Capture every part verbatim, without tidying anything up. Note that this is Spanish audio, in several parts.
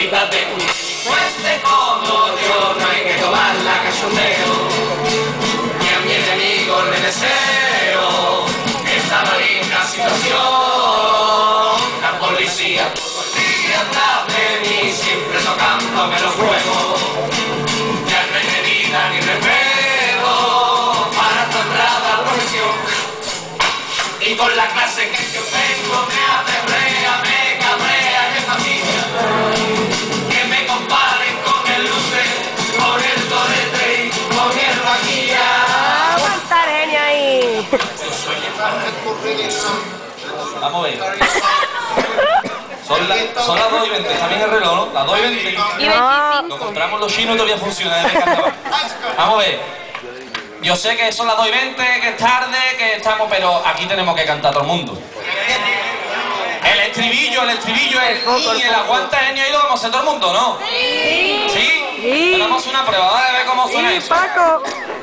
vida de un delincuente como yo, no hay que tomarla a cachondeo. Y a mi enemigo le deseo esta maligna situación. La policía todo el día atrás de mí, siempre tocándome los huevos. Ya no hay medida ni remedio para tan brava profesión. Y con la clase que yo tengo me aterrea, me cabrea, me fastidia. Que me comparen con el luce, con el torete y con el vaquilla. ¡Aguanta, Arenia ahí! Vamos a ver. Son, la, son las dos y veinte, está bien el reloj, ¿no? Las dos y veinte. Y veinticinco. Lo compramos los chinos y todavía funciona desde carnaval. Vamos a ver. Yo sé que son las dos y veinte, que es tarde, que estamos, pero aquí tenemos que cantar todo el mundo. El estribillo, el estribillo es y el aguanta genio ahí lo vamos a hacer todo el mundo, ¿no? Sí. ¿Sí? Sí. Tenemos una prueba, a ver cómo suena Sí, eso. Paco.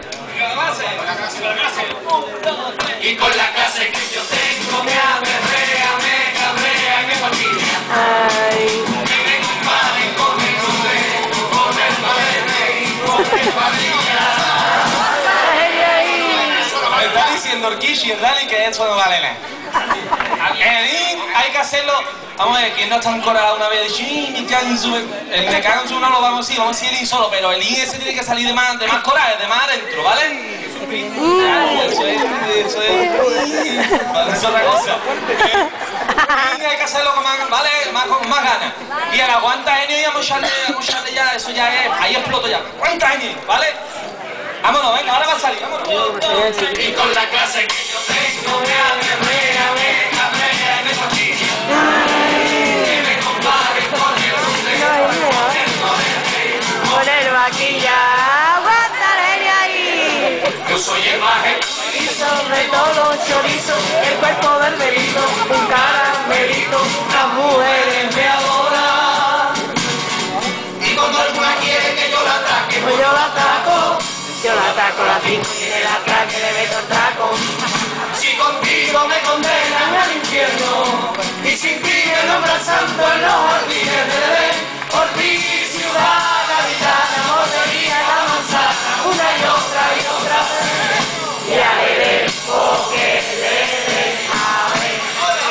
Y con la clase que yo tengo me aterrea, me cabrea y me fastidia. Ay. Que me comparen con el luce, con el torete y con el vaquilla. Arenia ahí. Me está diciendo el Kishi, el Dali, que eso no vale nada. El in hay que hacerlo. Vamos a ver, ¿quién no está encorado una vez? Sí, me cago en su... El me cago en su no lo vamos a decir, vamos a decir el in solo, pero el in ese tiene que salir de más, de más coraje, de más adentro, ¿vale? Eso es, eso es... Vale, eso es otra cosa. El in hay que hacerlo con más, ¿vale? Más, con más ganas. Y el aguanta genio y vamos a echarle, vamos a echarle ya, eso ya es... Ahí exploto ya. Aguanta genio, ¿vale? Vámonos, venga, ahora va a salir, vámonos. Y con la clase que yo tengo me aterrea, me cabrea y me fastidia. Que me comparen con el luce, con el torete y Con el vaquilla. ¡Aguanta, Arenia ahí! yo soy el maje. Y sobre todo chorizo, el cuerpo vermelito, un caramelito, las mujeres me adoran. Y cuando alguna quiere que yo la ataque, Pues yo la ataco, yo la ataco, la pico y en el atraque le meto el taco. si contigo me condenan al infierno, y sin ti me nombran santo en los jardines del Edén, por ti ciudad gaditana, mordería la manzana, una y otra y otra vez. Y a él porque le deja ver.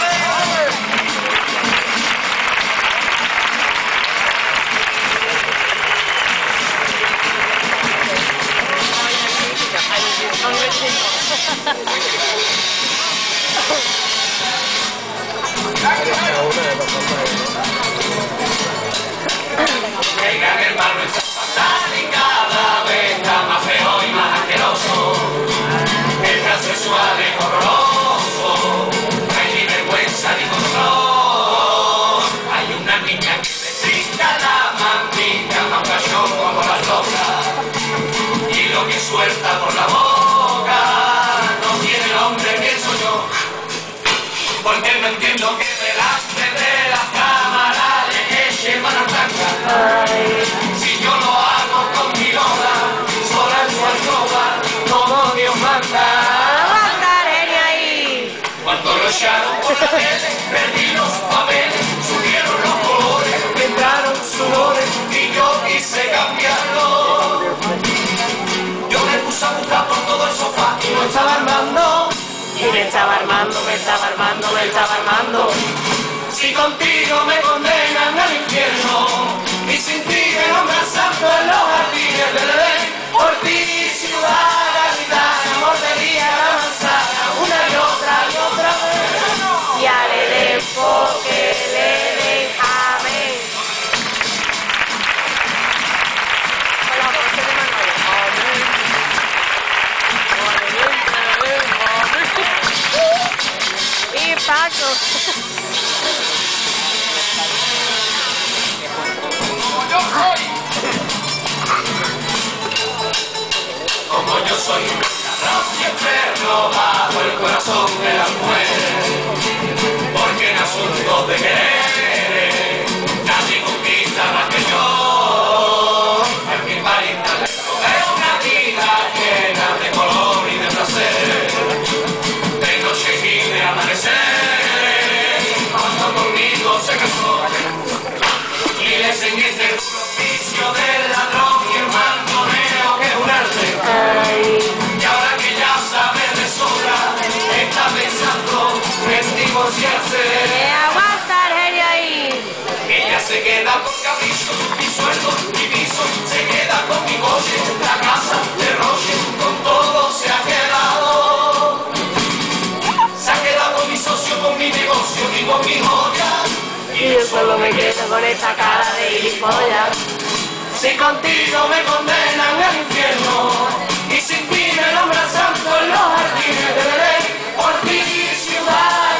Venga, mi hermano, esa fatal y cada vez está más feo y más asqueroso. El transexual es horroroso, no hay ni vergüenza ni control. Hay una niña que se brinda la mandinga, más cachón como las locas. Y lo que suelta por la boca no tiene nombre, pienso yo. Porque no entiendo que delante de las cámaras le eche mano blanca. Si yo lo hago con mi lola, sola en su alcoba, como Dios manda. ¡Aguanta, Arenia ahí! Cuando lo echaron por la tele, perdí los papeles, subieron los colores, entraron sudores y yo quise cambiarlo. Yo me puse a buscar por todo el sofá y no estaba armando. Y me estaba armando, me estaba armando, me estaba armando. Si contigo me condenan al infierno, y sin ti me nombran santo en los jardines del Edén, por ti ciudad gaditana, mordería la manzana, una y otra y otra vez. Y al Edén porque le deja ver. Con la voz de Manuel. Y Paco. Como yo soy un ladrón siempre robajo el corazón de las mujeres, porque en asuntos de querer nadie conquista más que yo. En mi país es una vida llena de color y de placer, de noche y de amanecer. Cuando conmigo se casó y le enseñé chorizo, mi sueldo, mi piso, se queda con mi coche, la casa de Roche, con todo se ha quedado. Se ha quedado mi socio con mi negocio y con mi joya. Y yo solo me quedo con esta cara de gilipollas. Si contigo me condenan al infierno y sin ti me nombran santo en los jardines de Belén, por ti ciudad.